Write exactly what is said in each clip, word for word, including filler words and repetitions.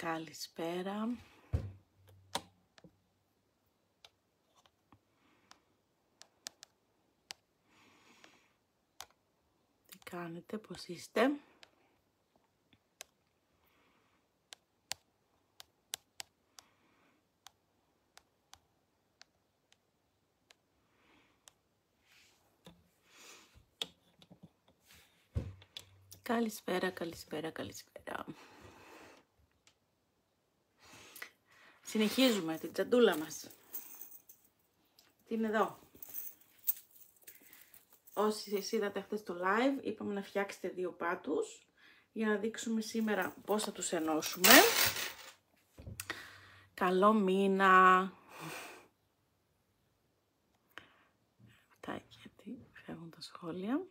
Καλησπέρα. Τι κάνετε, πώς είστε? Καλησπέρα, καλησπέρα, καλησπέρα. Συνεχίζουμε την τσαντούλα μας. Τι είναι εδώ. Όσοι εσείς είδατε χθες το live, είπαμε να φτιάξετε δύο πάτους για να δείξουμε σήμερα πώς θα τους ενώσουμε. Καλό μήνα. Φτάκι, γιατί φεύγουν τα σχόλια.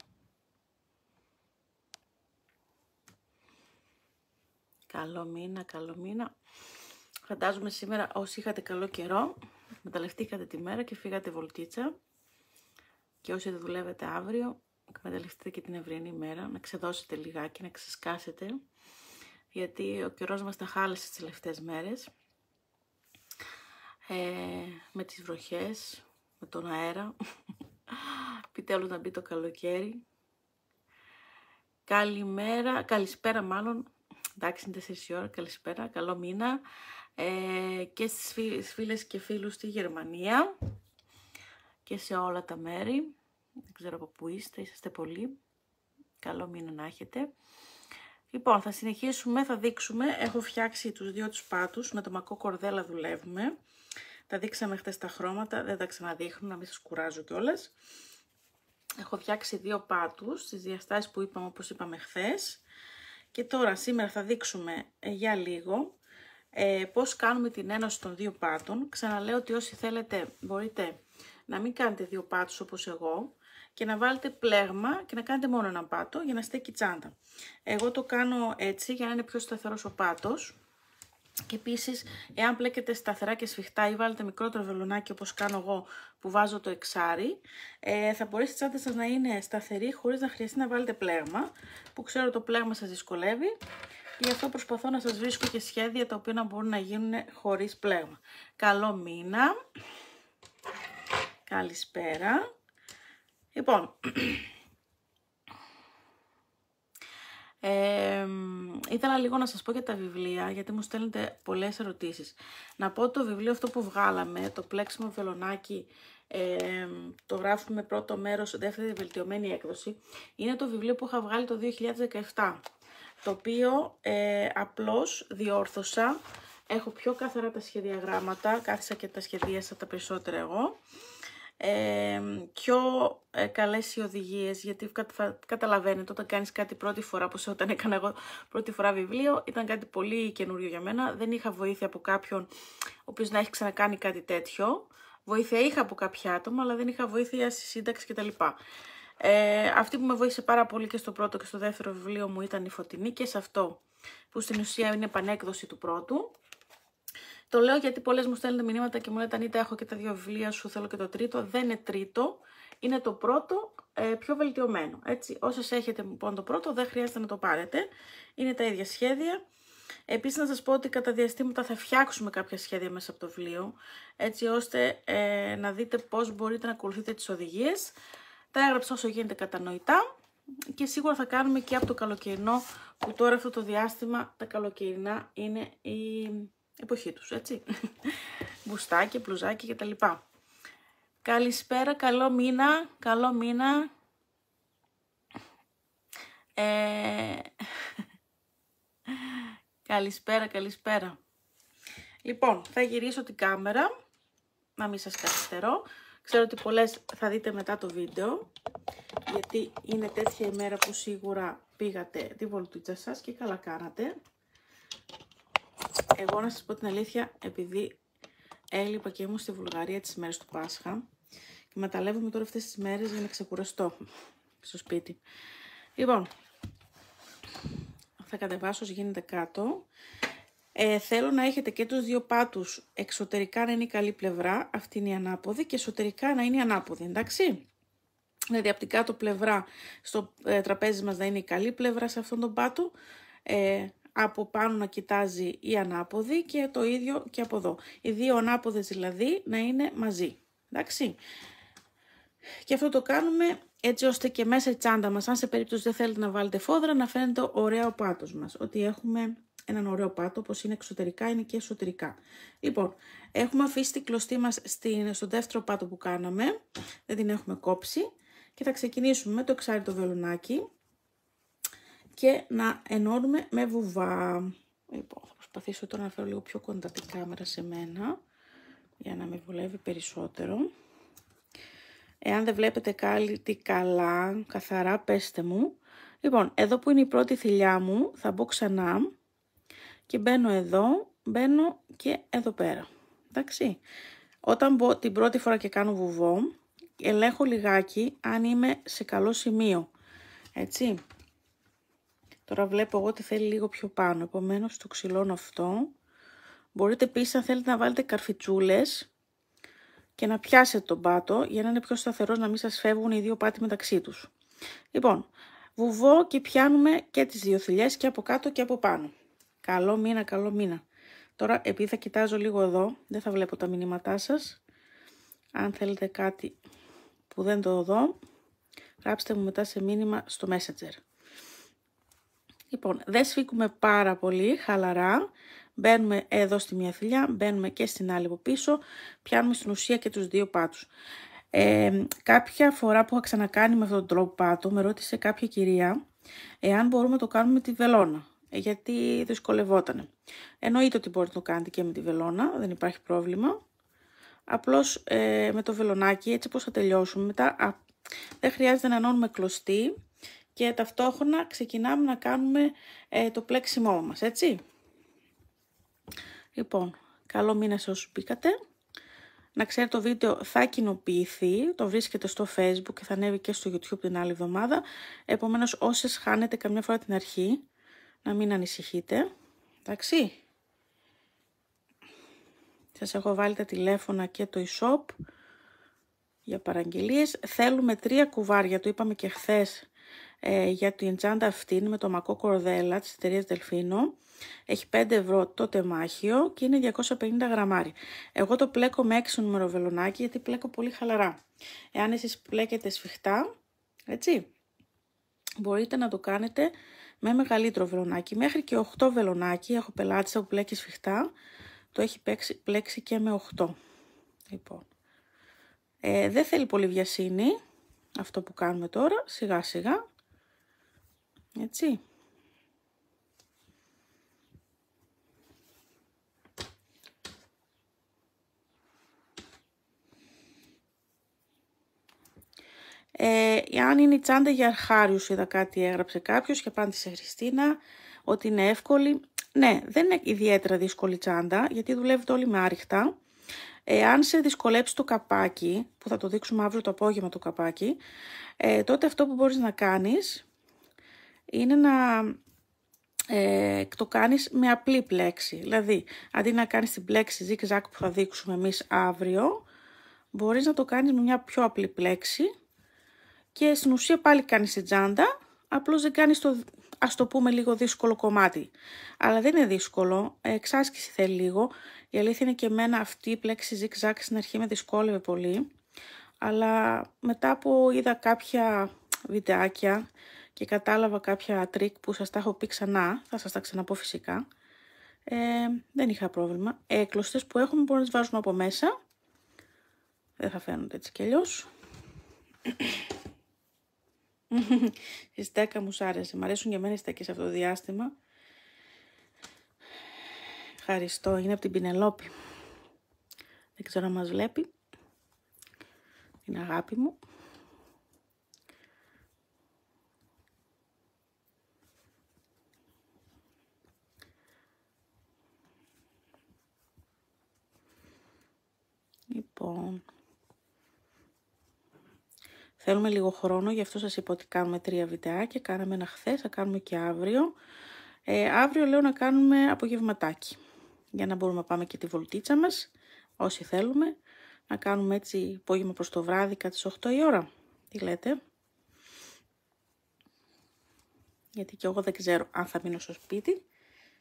Καλό μήνα, καλό μήνα. Φαντάζομαι σήμερα όσοι είχατε καλό καιρό, εκμεταλλευτήκατε τη μέρα και φύγατε βολτίτσα. Και όσοι δεν δουλεύετε αύριο, εκμεταλλευτείτε και την ευριανή μέρα, να ξεδώσετε λιγάκι, να ξεσκάσετε. Γιατί ο καιρός μας τα χάλασε τις τελευταίες μέρες. Ε, με τις βροχές, με τον αέρα. Επιτέλους να μπει το καλοκαίρι. Καλημέρα, καλησπέρα μάλλον. Εντάξει, είναι τέσσερις η ώρα, καλησπέρα, καλό μήνα. Ε, και στις φίλες και φίλους στη Γερμανία και σε όλα τα μέρη. Δεν ξέρω από πού είστε, είσαστε πολλοί. Καλό μήνα να έχετε. Λοιπόν, θα συνεχίσουμε, θα δείξουμε. Έχω φτιάξει τους δύο τους πάτους, με το μακό κορδέλα δουλεύουμε. Τα δείξαμε χτες τα χρώματα, δεν τα ξαναδείχνω, να μην σας κουράζω κιόλας. Έχω φτιάξει δύο πάτους, στις διαστάσεις που είπαμε, όπως είπαμε χθες. Και τώρα, σήμερα θα δείξουμε ε, για λίγο ε, πώς κάνουμε την ένωση των δύο πάτων. Ξαναλέω ότι όσοι θέλετε μπορείτε να μην κάνετε δύο πάτους όπως εγώ και να βάλετε πλέγμα και να κάνετε μόνο ένα πάτο για να στέκει τσάντα. Εγώ το κάνω έτσι για να είναι πιο σταθερός ο πάτος. Και επίσης, εάν πλέκετε σταθερά και σφιχτά ή βάλετε μικρότερο βελονάκι όπως κάνω εγώ που βάζω το εξάρι, ε, θα μπορέσει η τσάντα σας να είναι σταθερή χωρίς να χρειαστεί να βάλετε πλέγμα, που ξέρω το πλέγμα σας δυσκολεύει. Γι' αυτό προσπαθώ να σας βρίσκω και σχέδια τα οποία να μπορούν να γίνουν χωρίς πλέγμα. Καλό μήνα. Καλησπέρα. Λοιπόν, Ε, ήθελα λίγο να σας πω για τα βιβλία, γιατί μου στέλνετε πολλές ερωτήσεις. Να πω το βιβλίο αυτό που βγάλαμε, το πλέξιμο βελονάκι, ε, το γράφουμε πρώτο μέρος, δεύτερη βελτιωμένη έκδοση. Είναι το βιβλίο που είχα βγάλει το δύο χιλιάδες δεκαεπτά, το οποίο ε, απλώς διόρθωσα. Έχω πιο καθαρά τα σχεδιαγράμματα, κάθισα και τα σχεδίασα τα περισσότερα εγώ. Ε, πιο ε, καλές οι οδηγίες, γιατί κατα, καταλαβαίνετε όταν κάνεις κάτι πρώτη φορά, όπως όταν έκανα εγώ πρώτη φορά βιβλίο, ήταν κάτι πολύ καινούριο για μένα, δεν είχα βοήθεια από κάποιον ο οποίος να έχει ξανακάνει κάτι τέτοιο. Βοήθεια είχα από κάποια άτομα, αλλά δεν είχα βοήθεια στη σύνταξη κτλ. Ε, αυτή που με βοήθησε πάρα πολύ και στο πρώτο και στο δεύτερο βιβλίο μου ήταν η Φωτεινή, και σε αυτό που στην ουσία είναι επανέκδοση του πρώτου. Το λέω γιατί πολλές μου στέλνετε μηνύματα και μου λέτε Ανίτα, έχω και τα δύο βιβλία σου, θέλω και το τρίτο. Δεν είναι τρίτο, είναι το πρώτο ε, πιο βελτιωμένο. Έτσι, όσες έχετε λοιπόν το πρώτο δεν χρειάζεται να το πάρετε. Είναι τα ίδια σχέδια. Επίσης να σας πω ότι κατά διαστήματα θα φτιάξουμε κάποια σχέδια μέσα από το βιβλίο, έτσι ώστε ε, να δείτε πώς μπορείτε να ακολουθείτε τις οδηγίες. Τα έγραψα όσο γίνεται κατανοητά και σίγουρα θα κάνουμε και από το καλοκαιρινό, που τώρα αυτό το διάστημα τα καλοκαιρινά είναι η εποχή τους, έτσι. Μπουστάκι, μπλουζάκι και τα λοιπά. Καλησπέρα, καλό μήνα, καλό μήνα. Ε... καλησπέρα, καλησπέρα. Λοιπόν, θα γυρίσω την κάμερα, να μην σας καθυστερώ. Ξέρω ότι πολλές θα δείτε μετά το βίντεο, γιατί είναι τέτοια ημέρα που σίγουρα πήγατε τη βολτίτσα σας και καλά κάνατε. Εγώ να σας πω την αλήθεια, επειδή έλειπα και ήμουν στη Βουλγαρία τις μέρες του Πάσχα και μεταλλεύομαι τώρα αυτές τις μέρες για να ξεκουραστώ στο σπίτι. Λοιπόν, θα κατεβάσω όσο γίνεται κάτω. Ε, θέλω να έχετε και τους δύο πάτους εξωτερικά να είναι η καλή πλευρά, αυτή είναι η ανάποδη, και εσωτερικά να είναι η ανάποδη, εντάξει. Δηλαδή από την κάτω πλευρά στο ε, τραπέζι μας να είναι η καλή πλευρά σε αυτόν τον πάτο, ε, από πάνω να κοιτάζει η ανάποδη και το ίδιο και από εδώ. Οι δύο ανάποδες δηλαδή να είναι μαζί. Εντάξει. Και αυτό το κάνουμε έτσι ώστε και μέσα η τσάντα μας, αν σε περίπτωση δεν θέλετε να βάλετε φόδρα, να φαίνεται ωραίο πάτος μας. Ότι έχουμε έναν ωραίο πάτο, όπως είναι εξωτερικά, είναι και εσωτερικά. Λοιπόν, έχουμε αφήσει την κλωστή μας στην, στο δεύτερο πάτο που κάναμε, δεν την έχουμε κόψει. Και θα ξεκινήσουμε με το εξάριτο βελονάκι και να ενώνουμε με βουβά. Λοιπόν, θα προσπαθήσω τώρα να φέρω λίγο πιο κοντά την κάμερα σε μένα, για να με βολεύει περισσότερο. Εάν δεν βλέπετε κάτι καλά, καθαρά, πέστε μου. Λοιπόν, εδώ που είναι η πρώτη θηλιά μου, θα μπω ξανά και μπαίνω εδώ, μπαίνω και εδώ πέρα. Εντάξει. Όταν μπω την πρώτη φορά και κάνω βουβό, ελέγχω λιγάκι αν είμαι σε καλό σημείο. Έτσι. Τώρα βλέπω εγώ ότι θέλει λίγο πιο πάνω, επομένως το ξυλώνω αυτό. Μπορείτε επίσης, αν θέλετε, να βάλετε καρφιτσούλες και να πιάσετε τον πάτο για να είναι πιο σταθερός, να μην σας φεύγουν οι δύο πάτοι μεταξύ τους. Λοιπόν, βουβό και πιάνουμε και τις δύο θηλιές και από κάτω και από πάνω. Καλό μήνα, καλό μήνα. Τώρα, επειδή θα κοιτάζω λίγο εδώ, δεν θα βλέπω τα μηνύματά σας. Αν θέλετε κάτι που δεν το δω, γράψτε μου μετά σε μήνυμα στο Messenger. Λοιπόν, δεν σφίγγουμε πάρα πολύ, χαλαρά. Μπαίνουμε εδώ στη μία θηλιά, μπαίνουμε και στην άλλη από πίσω, πιάνουμε στην ουσία και τους δύο πάτους. Ε, κάποια φορά που είχα ξανακάνει με αυτόν τον τρόπο πάτο, με ρώτησε κάποια κυρία εάν μπορούμε να το κάνουμε με τη βελόνα, γιατί δυσκολευότανε. Εννοείται ότι μπορείτε να το κάνετε και με τη βελόνα, δεν υπάρχει πρόβλημα. Απλώς ε, με το βελονάκι, έτσι πως θα τελειώσουμε, μετά α, δεν χρειάζεται να ενώνουμε κλωστή και ταυτόχρονα ξεκινάμε να κάνουμε ε, το πλέξιμό μας, έτσι. Λοιπόν, καλό μήνα σε όσους μπήκατε. Να ξέρετε, το βίντεο θα κοινοποιηθεί, το βρίσκεται στο Facebook και θα ανέβει και στο YouTube την άλλη εβδομάδα. Επομένως, όσες χάνετε καμιά φορά την αρχή, να μην ανησυχείτε. Εντάξει. Σας έχω βάλει τα τηλέφωνα και το e-shop για παραγγελίες. Θέλουμε τρία κουβάρια, το είπαμε και χθες, ε, για την τσάντα αυτή με το μακό κορδέλα της εταιρείας Delfino. Έχει πέντε ευρώ το τεμάχιο και είναι διακόσια πενήντα γραμμάρι. Εγώ το πλέκω με έξι νούμερο βελονάκι γιατί πλέκω πολύ χαλαρά. Εάν εσείς πλέκετε σφιχτά, έτσι, μπορείτε να το κάνετε με μεγαλύτερο βελονάκι. Μέχρι και οκτώ βελονάκι, έχω πελάτησα που πλέκει σφιχτά, το έχει πλέξει, πλέξει και με οκτώ. Λοιπόν, ε, δεν θέλει πολύ βιασύνη αυτό που κάνουμε τώρα, σιγά σιγά, έτσι. Ε, αν είναι η τσάντα για αρχάριους, είδα κάτι έγραψε κάποιος και απάντησε Χριστίνα ότι είναι εύκολη. Ναι, δεν είναι ιδιαίτερα δύσκολη τσάντα γιατί δουλεύετε όλοι με άριχτα. Ε, αν σε δυσκολέψει το καπάκι, που θα το δείξουμε αύριο το απόγευμα το καπάκι, ε, τότε αυτό που μπορείς να κάνεις είναι να ε, το κάνεις με απλή πλέξη. Δηλαδή, αντί να κάνεις την πλέξη zigzag που θα δείξουμε εμείς αύριο, μπορείς να το κάνεις με μια πιο απλή πλέξη. Και στην ουσία πάλι κάνεις την τσάντα, απλώς δεν κάνεις το, ας το πούμε, λίγο δύσκολο κομμάτι. Αλλά δεν είναι δύσκολο, εξάσκηση θέλει λίγο. Η αλήθεια είναι και εμένα αυτή η πλέξη zigzag στην αρχή με δυσκόλευε πολύ. Αλλά μετά που είδα κάποια βιντεάκια και κατάλαβα κάποια τρίκ που σας τα έχω πει ξανά, θα σας τα ξαναπώ φυσικά, ε, δεν είχα πρόβλημα. Ε, κλωστές που έχουμε μπορούμε να τις βάζουμε από μέσα. Δεν θα φαίνονται έτσι κι αλλιώς. Η στέκα μου σ' άρεσε. Μ' αρέσουν και εμένα οι στέκες αυτό το διάστημα. Ευχαριστώ. Είναι από την Πινελόπη. Δεν ξέρω αν μας βλέπει. Την αγάπη μου. Λοιπόν... Θέλουμε λίγο χρόνο, γι' αυτό σας είπα ότι κάνουμε τρία βιντεάκια. Κάναμε ένα χθες, θα κάνουμε και αύριο. Ε, αύριο λέω να κάνουμε απογευματάκι. Για να μπορούμε να πάμε και τη βολτίτσα μας, όσοι θέλουμε. Να κάνουμε έτσι απόγευμα προς το βράδυ, κάτι στις οκτώ η ώρα. Τι λέτε? Γιατί και εγώ δεν ξέρω αν θα μείνω στο σπίτι.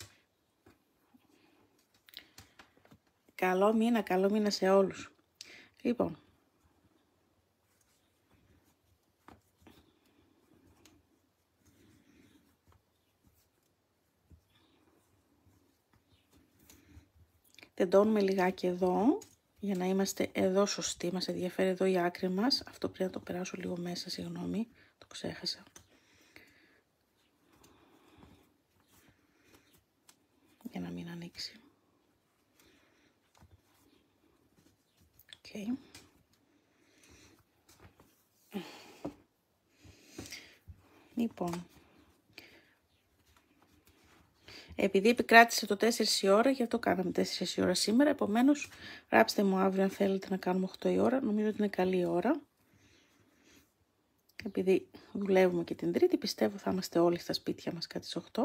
Καλό μήνα, καλό μήνα σε όλους. Λοιπόν. Τεντώνουμε λιγάκι εδώ, για να είμαστε εδώ σωστοί. Μας ενδιαφέρει εδώ η άκρη μας. Αυτό πρέπει να το περάσω λίγο μέσα, συγγνώμη, το ξέχασα. Για να μην ανοίξει. Okay. Λοιπόν, επειδή επικράτησε το τέσσερις η ώρα, γι' αυτό κάναμε τέσσερις η ώρα σήμερα, επομένως γράψτε μου αύριο αν θέλετε να κάνουμε οκτώ η ώρα, νομίζω ότι είναι καλή η ώρα. Επειδή δουλεύουμε και την Τρίτη, πιστεύω θα είμαστε όλοι στα σπίτια μας κάτι στις οκτώ.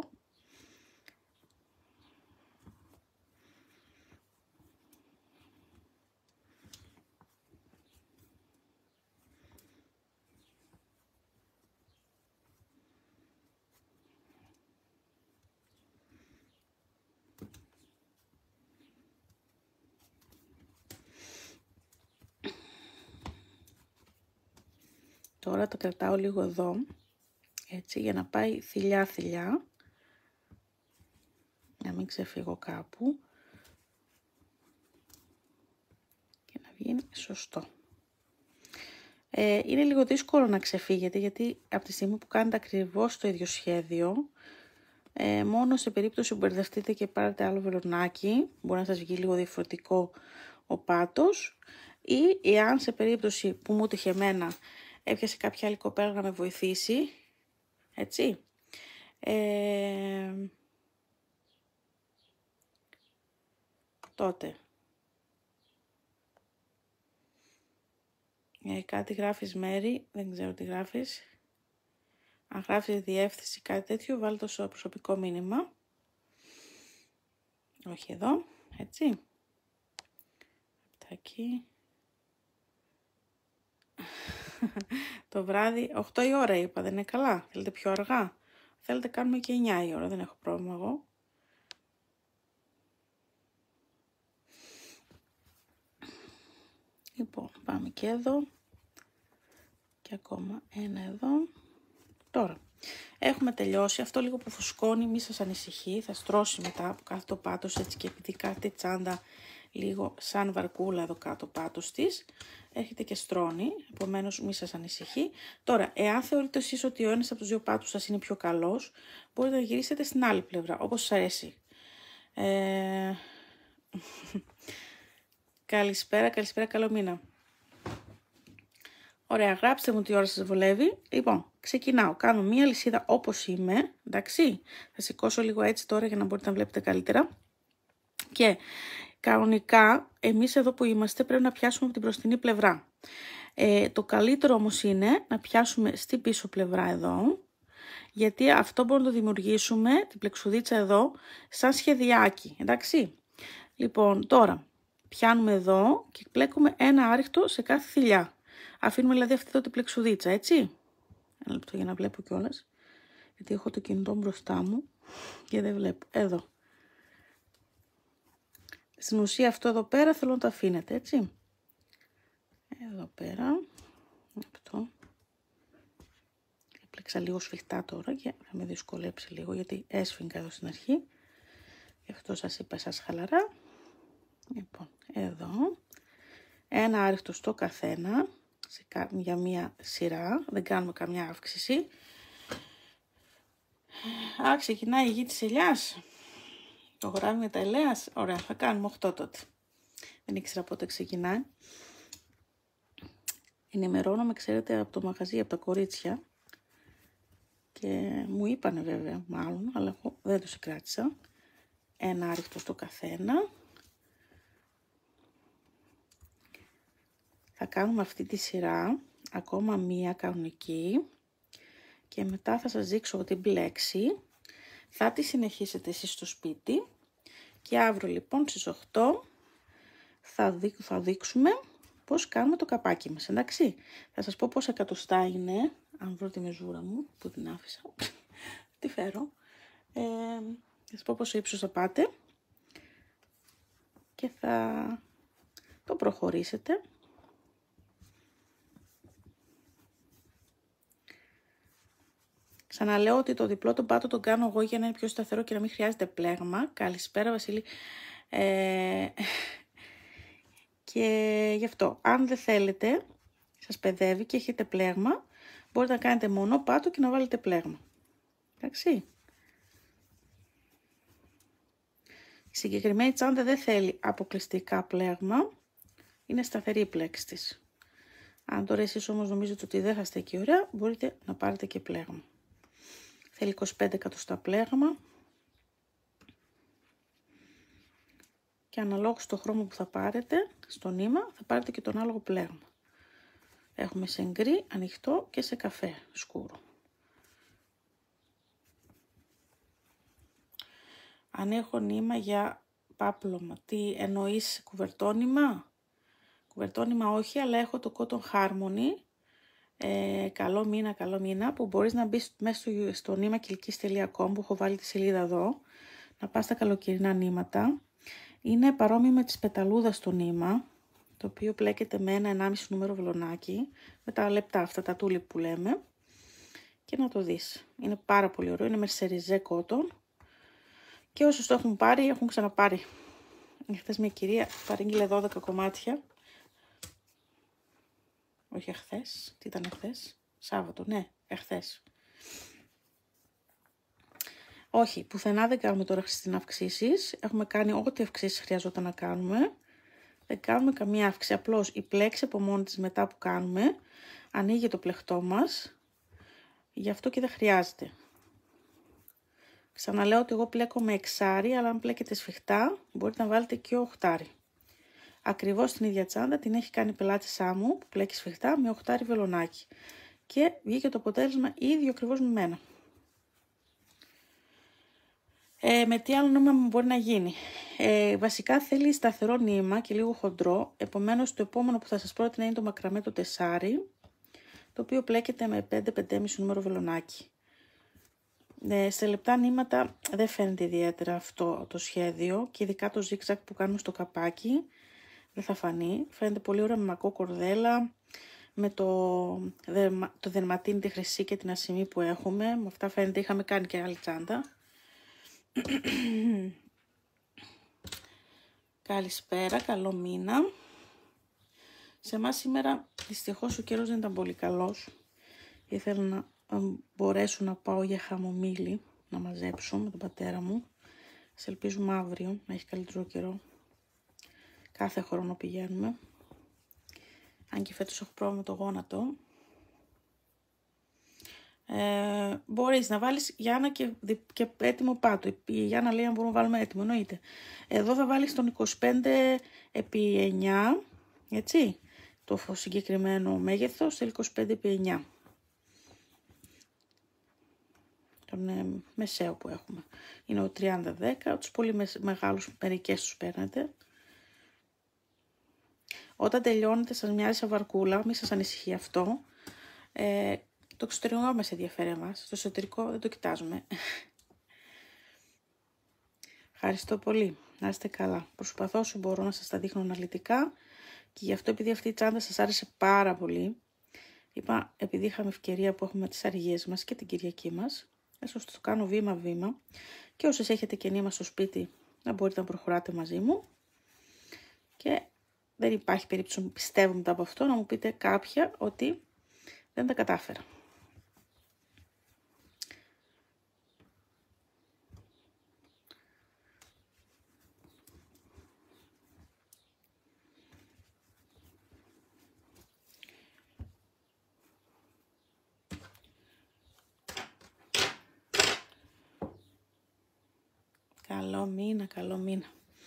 Τώρα το κρατάω λίγο εδώ, έτσι, για να πάει θηλιά θηλιά, να μην ξεφύγω κάπου και να βγει σωστό. Ε, είναι λίγο δύσκολο να ξεφύγετε, γιατί από τη στιγμή που κάνετε ακριβώς το ίδιο σχέδιο, ε, μόνο σε περίπτωση που μπερδευτείτε και πάρετε άλλο βελονάκι, μπορεί να σας βγει λίγο διαφορετικό ο πάτος, ή εάν σε περίπτωση που μου τύχε εμένα, έπιασε κάποια άλλη κοπέλα να με βοηθήσει, έτσι, ε, τότε, ε, κάτι γράφεις Μέρη, δεν ξέρω τι γράφεις, αν γράφεις διεύθυνση κάτι τέτοιο, βάλτε το στο προσωπικό μήνυμα, όχι εδώ, έτσι, εκεί. Το βράδυ, οκτώ η ώρα είπα, δεν είναι καλά, θέλετε πιο αργά, θέλετε κάνουμε και εννιά η ώρα, δεν έχω πρόβλημα εγώ. Λοιπόν, πάμε και εδώ και ακόμα ένα εδώ. Τώρα, έχουμε τελειώσει, αυτό λίγο που φουσκώνει, μη σας ανησυχεί, θα στρώσει μετά από κάθε το πάτος, έτσι, και επειδή κάθε τσάντα λίγο σαν βαρκούλα εδώ κάτω πάτος της, έρχεται και στρώνει, επομένως μη σας ανησυχεί. Τώρα, εάν θεωρείτε εσείς ότι ο ένας από τους δύο πάτους σας είναι πιο καλός, μπορείτε να γυρίσετε στην άλλη πλευρά, όπως σας αρέσει. Ε... καλησπέρα, καλησπέρα, καλό μήνα. Ωραία, γράψτε μου τι ώρα σας βολεύει. Λοιπόν, ξεκινάω, κάνω μία λυσίδα όπως είμαι, εντάξει. Θα σηκώσω λίγο έτσι τώρα για να μπορείτε να βλέπετε καλύτερα. Και κανονικά, εμείς εδώ που είμαστε πρέπει να πιάσουμε από την μπροστινή πλευρά. Ε, το καλύτερο όμως είναι να πιάσουμε στην πίσω πλευρά εδώ, γιατί αυτό μπορούμε να το δημιουργήσουμε, την πλεξουδίτσα εδώ, σαν σχεδιάκι, εντάξει. Λοιπόν, τώρα πιάνουμε εδώ και πλέκουμε ένα άριχτο σε κάθε θηλιά. Αφήνουμε δηλαδή αυτή εδώ την πλεξουδίτσα, έτσι. Ένα λεπτό για να βλέπω κιόλας, γιατί έχω το κινητό μπροστά μου και δεν βλέπω. Εδώ. Στην ουσία αυτό εδώ πέρα θέλω να το αφήνετε, έτσι. Εδώ πέρα. Αυτό. Έπλεξα λίγο σφιχτά τώρα και θα με δυσκολέψει λίγο, γιατί έσφιγγα εδώ στην αρχή. Γι' αυτό σας είπα σας χαλαρά. Λοιπόν, εδώ. Ένα άριχτο στο καθένα, σε, για μία σειρά, δεν κάνουμε καμιά αύξηση. Α, ξεκινάει η γη της ελιάς. Το γράμμα με τα ελαιάς. Ωραία, θα κάνουμε οκτώ τότε. Δεν ήξερα πότε ξεκινάει. Ενημερώνομαι, ξέρετε, από το μαγαζί, από τα κορίτσια. Και μου είπανε βέβαια, μάλλον, αλλά εγώ δεν το συγκράτησα. Ένα άριχτο στο καθένα. Θα κάνουμε αυτή τη σειρά, ακόμα μία κανονική. Και μετά θα σας δείξω την μπλέξη. Θα τη συνεχίσετε εσείς στο σπίτι. Και αύριο λοιπόν στις οκτώ θα, δει, θα δείξουμε πώς κάνουμε το καπάκι μας, εντάξει. Θα σας πω πόσα εκατοστά είναι, αν βρω τη μεζούρα μου που την άφησα, τη φέρω. Ε, θα σας πω πόσο ύψος θα πάτε. και θα το προχωρήσετε. Ξαναλέω ότι το διπλό τον πάτο τον κάνω εγώ για να είναι πιο σταθερό και να μην χρειάζεται πλέγμα. Καλησπέρα Βασίλη. Ε, και γι' αυτό, αν δεν θέλετε, σας παιδεύει και έχετε πλέγμα, μπορείτε να κάνετε μόνο πάτο και να βάλετε πλέγμα. Εντάξει. Η συγκεκριμένη τσάντα δεν θέλει αποκλειστικά πλέγμα, είναι σταθερή η πλέξη της. Αν τώρα εσείς όμως νομίζετε ότι δεν θα στέκει ωραία, μπορείτε να πάρετε και πλέγμα. Θέλει είκοσι πέντε εκατοστά πλέγμα. Και αναλόγως στο χρώμα που θα πάρετε, στο νήμα, θα πάρετε και τον άλογο πλέγμα. Έχουμε σε γκρι, ανοιχτό και σε καφέ, σκούρο. Αν έχω νήμα για πάπλωμα, τι εννοείς, κουβερτόνημα? Κουβερτόνημα όχι, αλλά έχω το Cotton Harmony, ε, καλό μήνα, καλό μήνα, που μπορείς να μπεις μέσα στο, στο νήμα κιλκής τελεία com, που έχω βάλει τη σελίδα εδώ, να πας στα καλοκαιρινά νήματα. Είναι παρόμοιο με τις πεταλούδας το νήμα, το οποίο πλέκεται με ένα ενάμιση νούμερο βελονάκι, με τα λεπτά αυτά, τα τούλιπ που λέμε, και να το δεις. Είναι πάρα πολύ ωραίο, είναι μερσεριζέ cotton και όσους το έχουν πάρει, έχουν ξαναπάρει. Χθες μια κυρία παρήγγειλε δώδεκα κομμάτια, όχι εχθές, τι ήταν εχθές, Σάββατο, ναι, εχθές. Όχι, πουθενά δεν κάνουμε τώρα Χριστίνα αυξήσεις, έχουμε κάνει ό,τι αυξήσεις χρειαζόταν να κάνουμε. Δεν κάνουμε καμία αύξηση, απλώς η πλέξη από μόνη της μετά που κάνουμε ανοίγει το πλεκτό μας, γι' αυτό και δεν χρειάζεται. Ξαναλέω ότι εγώ πλέκω με εξάρι, αλλά αν πλέκετε σφιχτά μπορείτε να βάλετε και οχτάρι. Ακριβώς την ίδια τσάντα την έχει κάνει πελάτησά μου που πλέκει σφιχτά με οχτάρι βελονάκι και βγήκε το αποτέλεσμα ίδιο ακριβώς με μένα. Ε, με τι άλλο νήμα μπορεί να γίνει? Ε, βασικά θέλει σταθερό νήμα και λίγο χοντρό, επομένως το επόμενο που θα σας πρότεινα είναι το μακραμέ το τεσάρι, το οποίο πλέκεται με πέντε με πέντε κόμμα πέντε νούμερο βελονάκι. Ε, σε λεπτά νήματα δεν φαίνεται ιδιαίτερα αυτό το σχέδιο και ειδικά το zigzag που κάνουμε στο καπάκι δεν θα φανεί. Φαίνεται πολύ ωραία με μακό κορδέλα, με το, το δερματίνι, τη χρυσή και την ασημή που έχουμε. Με αυτά φαίνεται είχαμε κάνει και άλλη τσάντα. Καλησπέρα, καλό μήνα. Σε εμάς σήμερα δυστυχώς ο καιρός δεν ήταν πολύ καλός. Ήθελα να μπορέσω να πάω για χαμομήλι να μαζέψω με τον πατέρα μου. Σε ελπίζουμε αύριο να έχει καλύτερο καιρό. Κάθε χρόνο πηγαίνουμε. Αν και φέτος έχω πρόβλημα με το γόνατο. Ε, μπορείς να βάλεις Γιάννα και, και έτοιμο πάτο. Η Γιάννα λέει αν μπορούμε να βάλουμε έτοιμο, εννοείται. Εδώ θα βάλεις τον είκοσι πέντε επί εννιά, έτσι, το συγκεκριμένο μέγεθος, θέλει είκοσι πέντε επί εννιά. Τον ε, μεσαίο που έχουμε. Είναι ο τριάντα δέκα, τους πολύ με, μεγάλους μερικές τους παίρνετε. Όταν τελειώνετε σας μοιάζει σαν βαρκούλα, μην σας ανησυχεί αυτό. Ε, Το εξωτερικό μας ενδιαφέρει εμάς, το εσωτερικό δεν το κοιτάζουμε. Ευχαριστώ πολύ, να είστε καλά. Προσπαθώ όσο μπορώ να σας τα δείχνω αναλυτικά και γι' αυτό επειδή αυτή η τσάντα σας άρεσε πάρα πολύ, είπα επειδή είχαμε ευκαιρία που έχουμε τις αργίες μας και την Κυριακή μας, έσως το κάνω βήμα-βήμα και όσες έχετε και νήμα στο σπίτι να μπορείτε να προχωράτε μαζί μου και δεν υπάρχει περίπτωση να πιστεύω μετά από αυτό να μου πείτε κάποια ότι δεν τα κατάφερα. Καλό μήνα, καλό μήνα.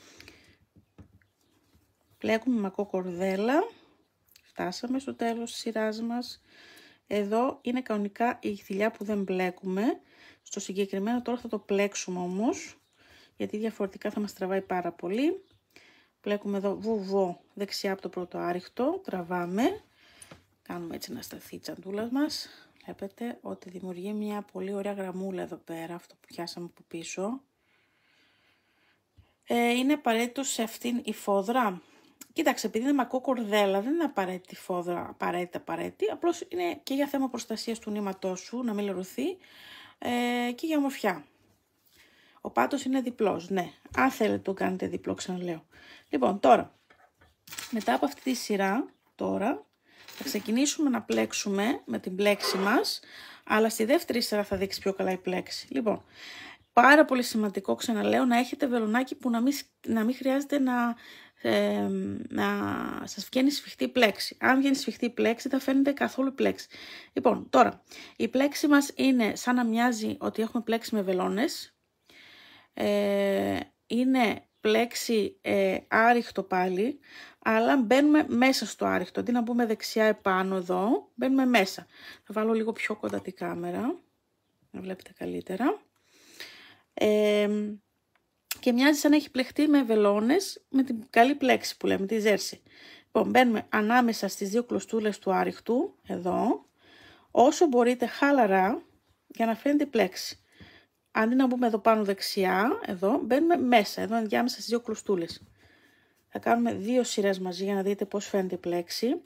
Πλέκουμε μακό κορδέλα. Φτάσαμε στο τέλος της σειράς μας. Εδώ είναι κανονικά η θηλιά που δεν μπλέκουμε. Στο συγκεκριμένο τώρα θα το πλέξουμε όμως, γιατί διαφορετικά θα μας τραβάει πάρα πολύ. Πλέκουμε εδώ βουβό δεξιά από το πρώτο άριχτο, τραβάμε. Κάνουμε έτσι να σταθεί η τσαντούλα μας. Βλέπετε ότι δημιουργεί μια πολύ ωραία γραμμούλα εδώ πέρα, αυτό που πιάσαμε από πίσω. Ε, είναι απαραίτητο σε αυτήν η φόδρα. Κοίταξε, επειδή είναι μακό κορδέλα, δεν είναι απαραίτητη φόδρα, απαραίτητα απαραίτητη. Απλώς είναι και για θέμα προστασίας του νήματός σου, να μην λερωθεί, ε, και για ομορφιά. Ο πάτος είναι διπλός, ναι. Αν θέλετε το κάνετε διπλό, ξαναλέω. Λοιπόν, τώρα, μετά από αυτή τη σειρά, τώρα, θα ξεκινήσουμε να πλέξουμε με την πλέξη μας, αλλά στη δεύτερη σειρά θα δείξει πιο καλά η πλέξη. Λοιπόν, πάρα πολύ σημαντικό, ξαναλέω, να έχετε βελονάκι που να μην, να μην χρειάζεται να, ε, να σας βγαίνει σφιχτή πλέξη. Αν βγαίνει σφιχτή πλέξη, θα φαίνεται καθόλου πλέξη. Λοιπόν, τώρα, η πλέξη μας είναι σαν να μοιάζει ότι έχουμε πλέξει με βελόνες. Ε, είναι πλέξη ε, άριχτο πάλι, αλλά μπαίνουμε μέσα στο άριχτο. Αντί να μπούμε δεξιά επάνω εδώ, μπαίνουμε μέσα. Θα βάλω λίγο πιο κοντά την κάμερα, να βλέπετε καλύτερα. Ε, και μοιάζει σαν να έχει πλεχτεί με βελόνες, με την καλή πλέξη που λέμε, τη ζέρση. Λοιπόν, μπαίνουμε ανάμεσα στις δύο κλωστούλες του άριχτου, εδώ, όσο μπορείτε χαλαρά, για να φαίνεται η πλέξη. Αντί να μπούμε εδώ πάνω δεξιά, εδώ, μπαίνουμε μέσα, εδώ ενδιάμεσα στις δύο κλωστούλες. Θα κάνουμε δύο σειρές μαζί για να δείτε πώς φαίνεται η πλέξη.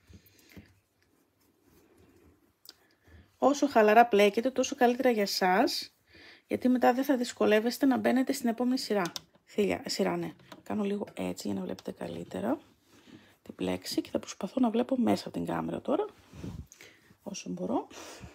Όσο χαλαρά πλέκετε, τόσο καλύτερα για εσάς, γιατί μετά δεν θα δυσκολεύεστε να μπαίνετε στην επόμενη σειρά. Θηλιά, σειρά, ναι. Κάνω λίγο έτσι για να βλέπετε καλύτερα την πλέξη και θα προσπαθώ να βλέπω μέσα από την κάμερα τώρα, όσο μπορώ.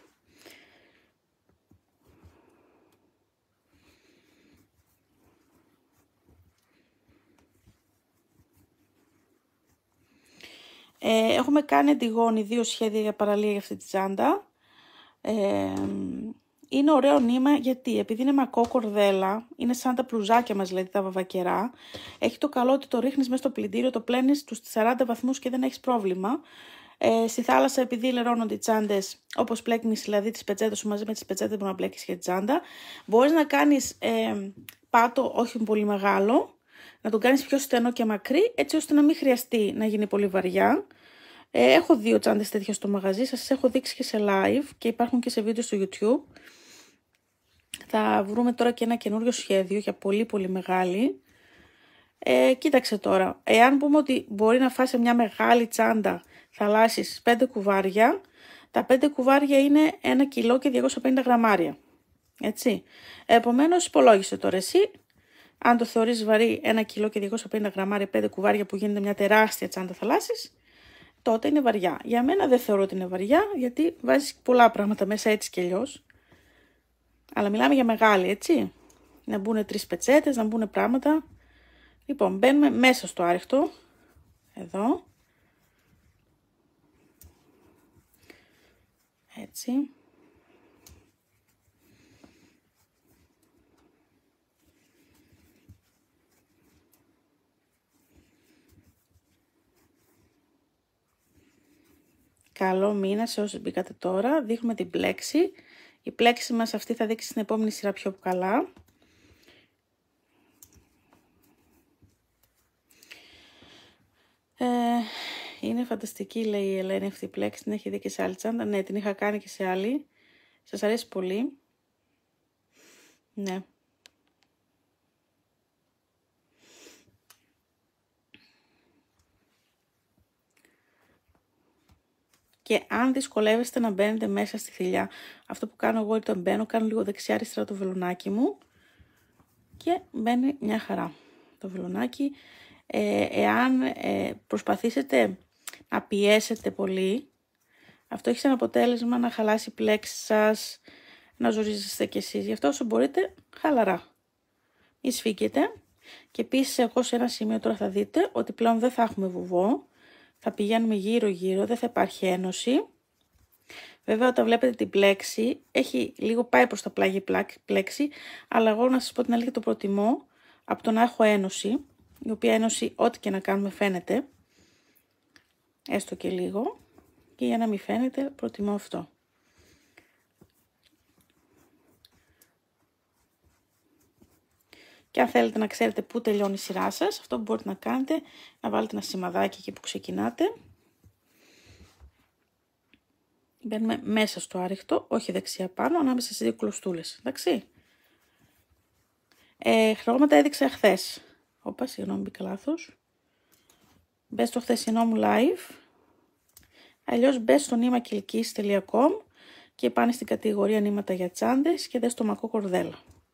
Ε, έχουμε κάνει αντιγόνη δύο σχέδια για παραλία για αυτή τη τσάντα. Ε, είναι ωραίο νήμα γιατί επειδή είναι μακό κορδέλα, είναι σαν τα πλουζάκια μας, δηλαδή τα βαβακερά. Έχει το καλό ότι το ρίχνεις μέσα στο πλυντήριο, το πλένεις στους σαράντα βαθμούς και δεν έχεις πρόβλημα. Ε, στη θάλασσα, επειδή λερώνονται οι τσάντες, όπως πλέκνεις δηλαδή τις πετσέτες σου μαζί με τις πετσέτες που να πλέκεις και τσάντα, μπορείς να κάνεις ε, πάτο όχι πολύ μεγάλο, να τον κάνεις πιο στενό και μακρύ, έτσι ώστε να μην χρειαστεί να γίνει πολύ βαριά. Ε, έχω δύο τσάντες τέτοια στο μαγαζί, σας έχω δείξει και σε live και υπάρχουν και σε βίντεο στο YouTube. Θα βρούμε τώρα και ένα καινούριο σχέδιο για πολύ πολύ μεγάλη. Ε, κοίταξε τώρα, εάν πούμε ότι μπορεί να φάσει μια μεγάλη τσάντα θαλάσσης πέντε κουβάρια, τα πέντε κουβάρια είναι ένα κιλό και διακόσια πενήντα γραμμάρια. Έτσι. Επομένως, υπολόγισε τώρα εσύ. Αν το θεωρείς βαρύ ένα κιλό και διακόσια πενήντα γραμμάρια, πέντε κουβάρια που γίνεται μια τεράστια τσάντα θαλάσσης, τότε είναι βαριά. Για μένα δεν θεωρώ ότι είναι βαριά, γιατί βάζεις πολλά πράγματα μέσα έτσι κι αλλιώς. Αλλά μιλάμε για μεγάλη, έτσι. Να μπουν τρεις πετσέτες, να μπουν πράγματα. Λοιπόν, μπαίνουμε μέσα στο άριχτο. Εδώ. Έτσι. Καλό μήνα σε όσους μπήκατε τώρα. Δείχνουμε την πλέξη. Η πλέξη μας αυτή θα δείξει στην επόμενη σειρά πιο καλά. Ε, είναι φανταστική, λέει η Ελένη, αυτή η πλέξη. Την έχει δει και σε άλλη τσάντα. Ναι, την είχα κάνει και σε άλλη. Σας αρέσει πολύ. Ναι. Και αν δυσκολεύεστε να μπαίνετε μέσα στη θηλιά, αυτό που κάνω εγώ όταν μπαίνω, κάνω λίγο δεξιά αριστερά το βελονάκι μου και μπαίνει μια χαρά το βελονάκι. Ε, εάν ε, προσπαθήσετε να πιέσετε πολύ, αυτό έχει σαν αποτέλεσμα να χαλάσει η πλέξη σας, να ζορίζεστε κι εσείς. Γι' αυτό όσο μπορείτε, χαλαρά. Μη σφίγγετε. Και επίσης εγώ σε ένα σημείο τώρα θα δείτε ότι πλέον δεν θα έχουμε βουβό. Θα πηγαίνουμε γύρω γύρω, δεν θα υπάρχει ένωση. Βέβαια όταν βλέπετε την πλέξη, έχει λίγο πάει προς τα πλάγι πλέξη, αλλά εγώ να σας πω την αλήθεια το προτιμώ από το να έχω ένωση, η οποία ένωση ό,τι και να κάνουμε φαίνεται, έστω και λίγο, και για να μην φαίνεται προτιμώ αυτό. Και αν θέλετε να ξέρετε πού τελειώνει η σειρά σας, αυτό που μπορείτε να κάνετε, να βάλετε ένα σημαδάκι εκεί που ξεκινάτε. Μπαίνουμε μέσα στο άριχτο, όχι δεξιά πάνω, ανάμεσα στις δύο κλωστούλες, εντάξει. Ε, χρώματα έδειξα χθες. Όπα, συγγνώμη, μπήκα λάθος. Μπες στο χθεσινό μου live. Αλλιώς μπες στο νήμα κιλκής τελεία κομ και πάνε στην κατηγορία νήματα για τσάντες και δες το μακό κορδέλα.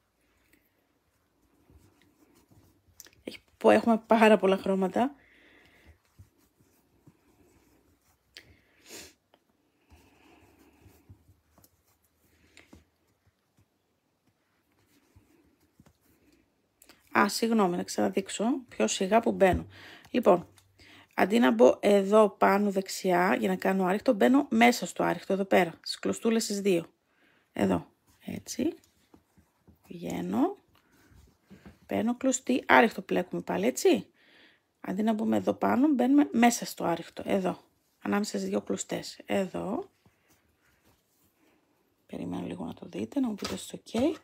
Που έχουμε πάρα πολλά χρώματα. Α, συγγνώμη, να ξαναδείξω πιο σιγά που μπαίνω. Λοιπόν, αντί να μπω εδώ πάνω δεξιά για να κάνω άριχτο, μπαίνω μέσα στο άριχτο, εδώ πέρα, στις κλωστούλες τις δύο. Εδώ, έτσι. Βγαίνω. Παίρνω κλωστή, άριχτο πλέκουμε πάλι, έτσι. Αντί να μπούμε εδώ πάνω, μπαίνουμε μέσα στο άριχτο, εδώ. Ανάμεσα στις δύο κλωστές, εδώ. Περιμένω λίγο να το δείτε, να μου πείτε στο ok.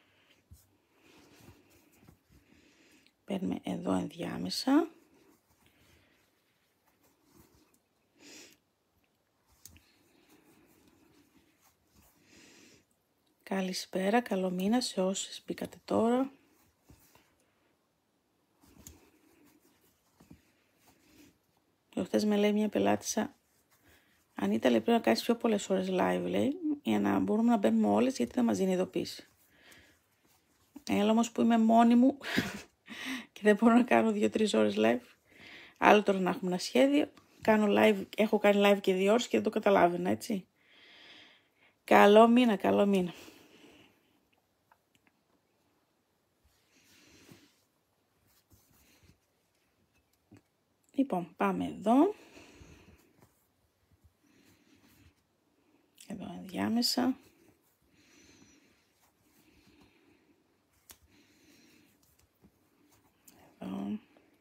Παίρνουμε εδώ ενδιάμεσα. Καλησπέρα, καλό μήνα σε όσες μπήκατε τώρα. Και χθες με λέει μια πελάτησα, Ανίτα, λέει, πρέπει να κάνεις πιο πολλές ώρες live, λέει, για να μπορούμε να μπαίνουμε όλες, γιατί δεν μας δίνει ειδοποίηση. Έλα όμως που είμαι μόνη μου και δεν μπορώ να κάνω δύο-τρεις ώρες live. Άλλο τώρα να έχουμε ένα σχέδιο. Κάνω live, έχω κάνει live και δύο ώρες και δεν το καταλάβαινα, έτσι. Καλό μήνα, καλό μήνα. Λοιπόν, πάμε εδώ. Εδώ ενδιάμεσα. Εδώ.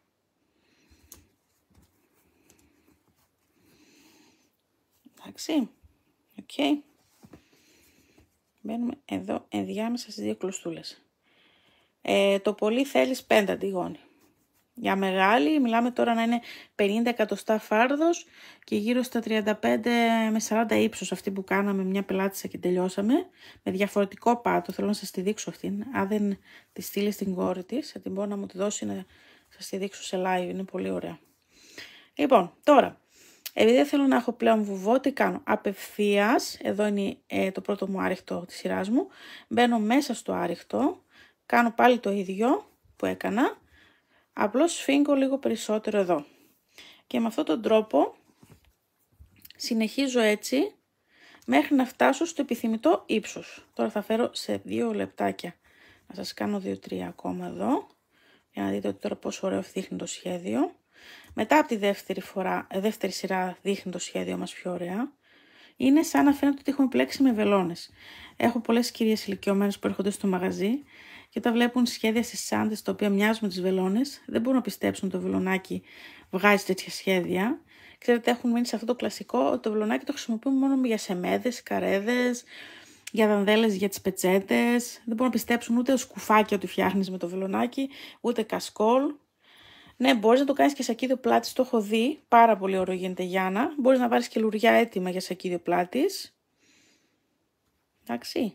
Εντάξει. Οκ. Okay. Μπαίνουμε εδώ ενδιάμεσα στις δύο κλωστούλες. Ε, το πολύ θέλεις πέντε αντιγόνη. Για μεγάλη μιλάμε τώρα να είναι πενήντα εκατοστά φάρδος και γύρω στα τριάντα πέντε με σαράντα ύψος, αυτή που κάναμε μια πελάτησα και τελειώσαμε. Με διαφορετικό πάτο, θέλω να σας τη δείξω αυτήν. Αν δεν τη στείλει στην κόρη της, θα την πω να μου τη δώσει να σας τη δείξω σε live, είναι πολύ ωραία. Λοιπόν, τώρα, επειδή δεν θέλω να έχω πλέον βουβό, τι κάνω? Απευθείας, εδώ είναι ε, το πρώτο μου άριχτο της σειράς μου, μπαίνω μέσα στο άριχτο, κάνω πάλι το ίδιο που έκανα, απλώς σφίγγω λίγο περισσότερο εδώ. Και με αυτόν τον τρόπο συνεχίζω έτσι μέχρι να φτάσω στο επιθυμητό ύψος. Τώρα θα φέρω σε δύο λεπτάκια να σας κάνω δύο τρία ακόμα εδώ, για να δείτε ότι τώρα πόσο ωραίο δείχνει το σχέδιο. Μετά από τη δεύτερη, φορά, δεύτερη σειρά δείχνει το σχέδιο μας πιο ωραία. Είναι σαν να φαίνεται ότι έχουμε πλέξει με βελόνες. Έχω πολλές κυρίες ηλικιωμένες που έρχονται στο μαγαζί και όταν βλέπουν σχέδια στις τσάντες τα οποία μοιάζουν με τις βελόνες, δεν μπορούν να πιστέψουν ότι το βελονάκι βγάζει τέτοια σχέδια. Ξέρετε, έχουν μείνει σε αυτό το κλασικό ότι το βελονάκι το χρησιμοποιούμε μόνο για σεμέδες, καρέδες, για δανδέλες, για τις πετσέτες. Δεν μπορούν να πιστέψουν ούτε σκουφάκι ότι φτιάχνεις με το βελονάκι, ούτε κασκόλ. Ναι, μπορείς να το κάνεις και σακίδιο πλάτης, το έχω δει, πάρα πολύ ωραίο γίνεται Γιάννα. Μπορείς να βάλεις και λουριά έτοιμα για σακίδιο πλάτης. Εντάξει.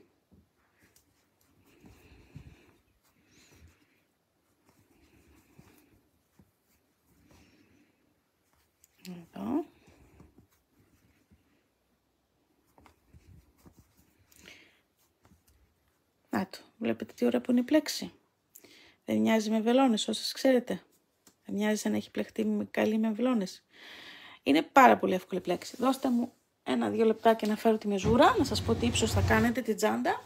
Εδώ. Να το, βλέπετε τι ωραία που είναι η πλέξη. Δεν μοιάζει με βελόνες, όσες ξέρετε. Δεν μοιάζει σαν να έχει πλεχτεί με καλή με βελόνες. Είναι πάρα πολύ εύκολη πλέξη. Δώστε μου ένα-δύο λεπτάκια να φέρω τη μεζούρα, να σας πω τι ύψος θα κάνετε την τσάντα.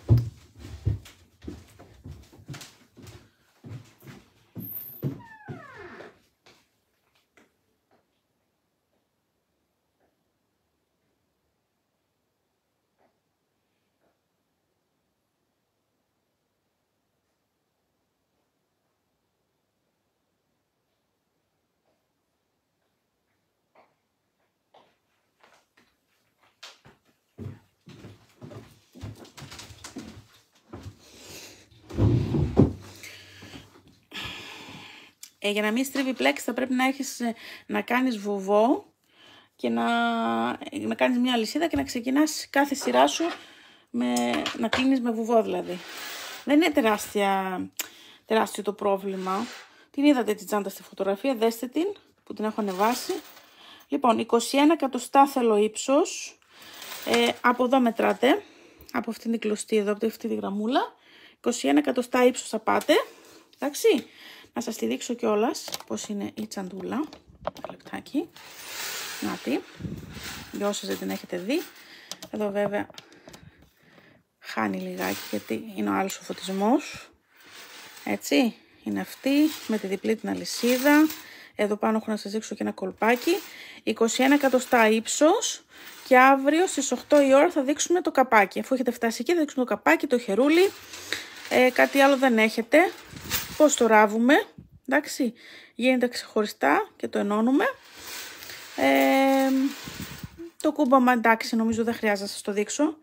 Ε, για να μην στρίβει πλέξη θα πρέπει να έχεις να κάνεις βουβό και να, να κάνεις μια αλυσίδα και να ξεκινάς κάθε σειρά σου με, να κλείνεις με βουβό δηλαδή. Δεν είναι τεράστια, τεράστιο το πρόβλημα. Την είδατε την τσάντα στη φωτογραφία, δέστε την που την έχω ανεβάσει. Λοιπόν, είκοσι ένα εκατοστά θέλω ύψος. Ε, από εδώ μετράτε, από αυτήν την κλωστή εδώ, από αυτή τη γραμμούλα. είκοσι ένα εκατοστά ύψος θα πάτε. Εντάξει, να σας τη δείξω κιόλας πώς είναι η τσαντούλα. Ένα λεπτάκι. Να τη, για όσους δεν την έχετε δει. Εδώ βέβαια χάνει λιγάκι γιατί είναι ο άλλος ο φωτισμός. Έτσι, είναι αυτή με τη διπλή την αλυσίδα. Εδώ πάνω έχω να σας δείξω και ένα κολπάκι. είκοσι ένα εκατοστά ύψος. Και αύριο στις οκτώ η ώρα θα δείξουμε το καπάκι. Αφού έχετε φτάσει εκεί θα δείξουμε το καπάκι, το χερούλι. Ε, κάτι άλλο δεν έχετε. Πώς το ράβουμε. Εντάξει, γίνεται ξεχωριστά και το ενώνουμε. Ε, το κούμπαμα εντάξει νομίζω δεν χρειάζεται να σας το δείξω.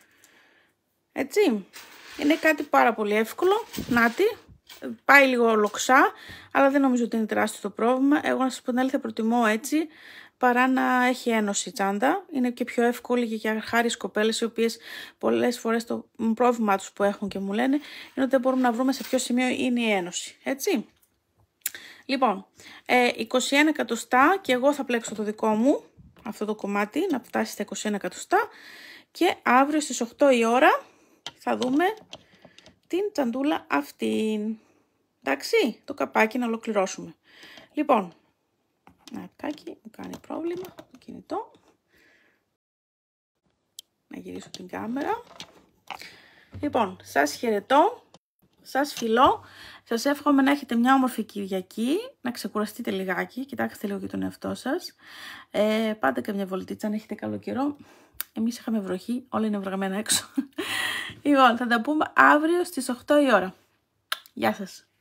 Έτσι, είναι κάτι πάρα πολύ εύκολο. Νάτι, πάει λίγο λοξά, αλλά δεν νομίζω ότι είναι τεράστιο το πρόβλημα. Εγώ να σας πω την αλήθεια προτιμώ έτσι, παρά να έχει ένωση η τσάντα. Είναι και πιο εύκολη και για χάρη κοπέλες, οι οποίες πολλές φορές το πρόβλημά τους που έχουν και μου λένε είναι ότι δεν μπορούμε να βρούμε σε ποιο σημείο είναι η ένωση. Έτσι. Λοιπόν, ε, είκοσι ένα εκατοστά και εγώ θα πλέξω το δικό μου, αυτό το κομμάτι, να φτάσει στα είκοσι ένα εκατοστά και αύριο στις οκτώ η ώρα θα δούμε την τσαντούλα αυτή. Εντάξει, το καπάκι να ολοκληρώσουμε. Λοιπόν, ένα λεπτάκι, μου κάνει πρόβλημα το κινητό. Να γυρίσω την κάμερα. Λοιπόν, σας χαιρετώ, σας φιλώ. Σας εύχομαι να έχετε μια όμορφη Κυριακή, να ξεκουραστείτε λιγάκι, κοιτάξτε λίγο και τον εαυτό σας. Ε, πάτε και μια βολτίτσα αν έχετε καλό καιρό. Εμείς είχαμε βροχή, όλα είναι βραγμένα έξω. Λοιπόν, θα τα πούμε αύριο στις οκτώ η ώρα. Γεια σας.